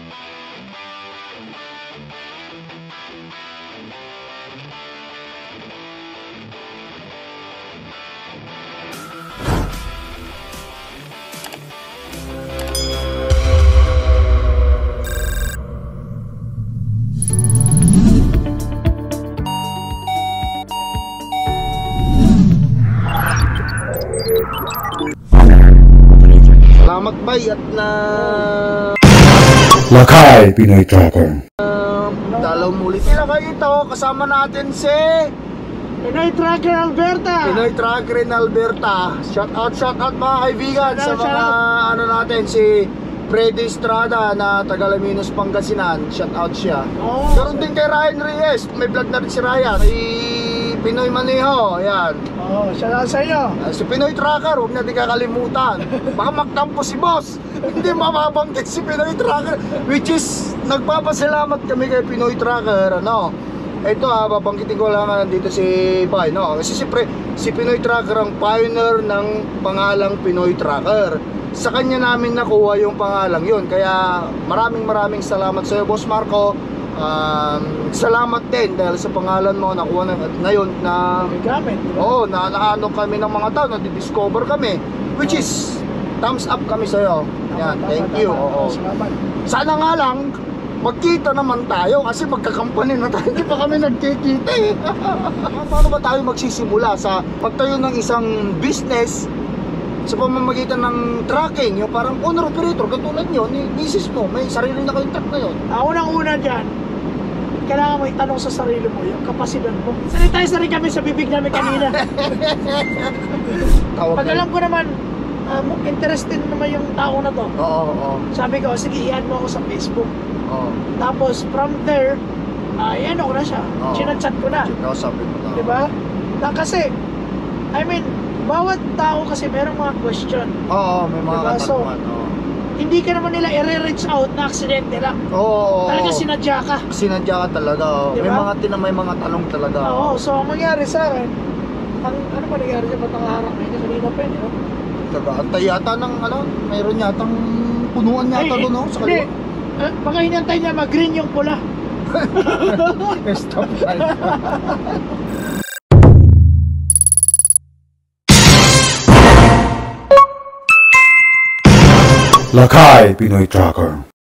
Salamat bay at na Lakay Pinoy Tracker. dalaw mulit nila kayo ito. Kasama natin si Pinoy Tracker Alberta. Pinoy Tracker in Alberta. Shout out mga kaibigan sa mga ano natin, si Freddy Estrada na taga Alaminos, Pangasinan. Shout out siya. Oh, Garon din kay Ryan Reyes. May vlog na rin si Ryan. Si Pinoy Maneho. Ayan. oh, shout out sa inyo. Si Pinoy Tracker, huwag natin kakalimutan. Baka magtampo si boss. Hindi mababanggit si Pinoy Tracker. Which is, nagpapasalamat kami kay Pinoy Tracker. Ano? Ito babanggitin ko lang dito si Bay, no? Kasi si Pinoy Tracker ang pioneer ng pangalang Pinoy Tracker. Sa kanya namin nakuha yung pangalang yun. Kaya maraming salamat sa iyo, Boss Marco. Salamat din dahil sa pangalan mo nakuha na ngayon na Gamit. oo, naano kami ng mga tao, na-discover kami, which is thumbs up kami sa iyo. Yan, thank you. Oo. Salamat. Sana nga lang magkita naman tayo kasi magkakampanya na tayo. Hindi pa kami nagkikita eh. Paano ba tayo magsisimula sa pagtayo ng isang business sa pamamagitan ng tracking, yung parang owner operator katulad nyo, ni misis mo, may sarili na kayong truck ngayon. Unang-una dyan, kailangan mo itanong sa sarili mo yung kapasidad mo. Sanitizer kami sa bibig namin kanina. Pag alam ko naman, interested naman yung tao na to. Oo. Sabi ko, sige, i-add mo ako sa Facebook. Oo. Tapos from there, i-ano ko na siya. Oo. Chinachat ko na. Sabi mo na. Diba? Kasi, I mean, bawat tao kasi merong mga question. Oo, may mga Diba? So, katanungan. Oo. Hindi ka naman nila i-reach out na aksidente lang. Oo. Talaga sinadya ka. Sinadya ka talaga. Oh. Diba? May mga tanong talaga. Oo, so ang mangyari sa akin, ano ba nangyari sa batang harap na yun? Kanina pa yun, no? Tagaantay yata ng mayroon yatang punuan yata doon, no? Sa Hindi. kaliwa. Baka hinantay niya mag-green yung pula. Stop light. Lakay Pinoy Tracker.